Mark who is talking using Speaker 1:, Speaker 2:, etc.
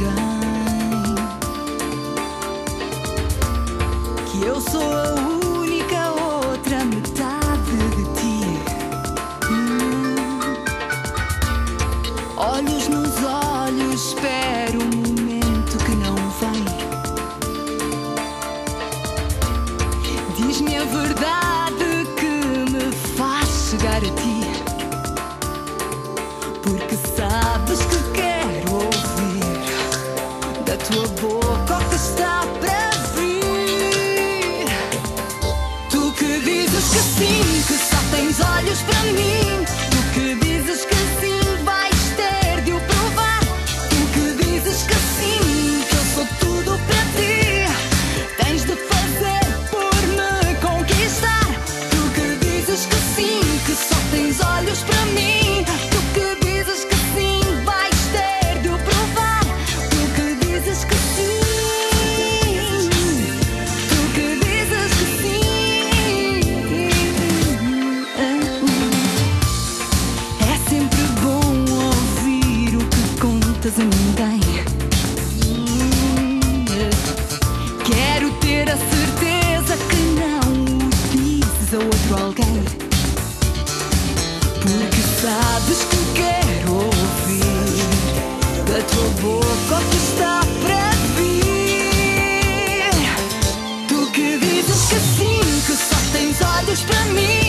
Speaker 1: ninguém, que eu sou a única outra metade de ti. Olhos nos olhos, espero um momento que não vem. Diz-me a verdade que me faz chegar a ti, porque sabes que quero ouvir da tua boca o que está para vir. Tu que dizes que sim, que só tens olhos para mim. Tu que dizes que sim, vais ter de o provar. Tu que dizes que sim, que eu sou tudo para ti. Tens de fazer por me conquistar. Tu que dizes que sim, que só tens olhos para mim. Tu que dizes que sim, vais ter de o provar. Tu que dizes que sim. Tu que dizes que sim. É sempre bom ouvir o que contas a ninguém. Quero ter a certeza que não o dizes a outro alguém, porque sabes que quero ouvir da tua boca o que está para vir. Tu que dizes que sim, que só tens olhos para mim.